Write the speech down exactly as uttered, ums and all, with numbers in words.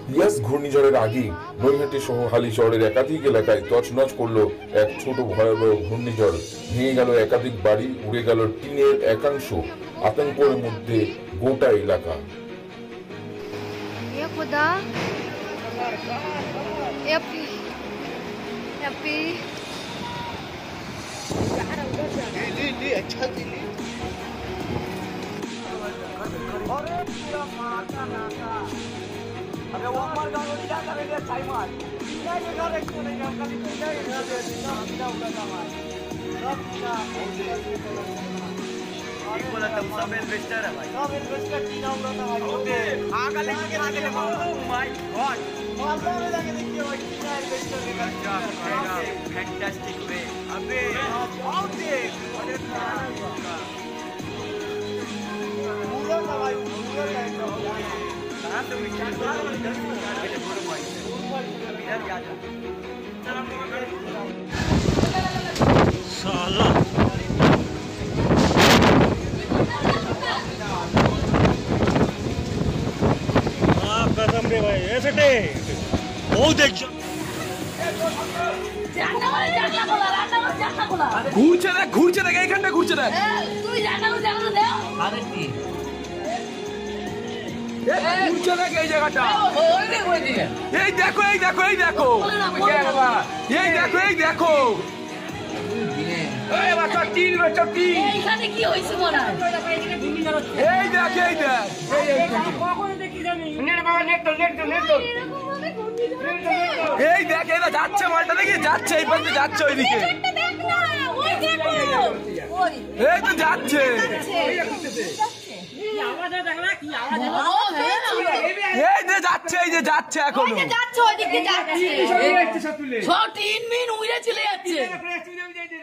ইয়াস ঘূর্ণিঝড়ের আগে নৈহাটি সহ হালিশহরের একাধিক এলাকায় তছনছ করলো এক ছোট ভয়াবহ ঘূর্ণিঝড়। ভেঙে গেল একাধিক বাড়ি, উড়ে গেল টিনের একাংশ। আতঙ্কের মধ্যে গোটা এলাকা। अरे वो मर गया वो क्या करेंगे छाई मार नहीं ये घर एक नहीं हम कभी कोई नहीं घर दे ना बिना उड़ा का मार सब ना एक बोला तुम सब इन्वेस्टर है भाई सब इन्वेस्टर बिना उड़ा का भाई ओके आगे लेके आगे ले ओ माय गॉड मारने में लगे देखिए भाई बिना इन्वेस्टर ने कर क्या करेगा फैंटास्टिक वे अबे आउट दे अरे पूरा का भाई पूरा का एकदम साला कसम रे भाई ऐसे टे बहुत एक ঘুরছে দেখ ঘুরছে দেখ এইখানটা ঘুরছে দেখ তুই জানালো জানালো দাও আরে কি ঘুরছে দেখ এই জায়গাটা এই দেখো এই দেখো এই দেখো এই দেখো এই দেখো এই বাচ্চা তিন বাচ্চা তিন এইখানে কি হইছে বড়া এই দেখ এই দেখ কখন দেখি জানি নেট বাবা নেট তো নেট তো নেট তো এই দেখ এটা যাচ্ছে মালটা দেখি যাচ্ছে এই পাশে যাচ্ছে ওইদিকে এই তো যাচ্ছে এই যে যাচ্ছে এই যে যাচ্ছে এখনো যাচ্ছে ওইদিকে যাচ্ছে সব তিন মিনিট উড়ে চলে যাচ্ছে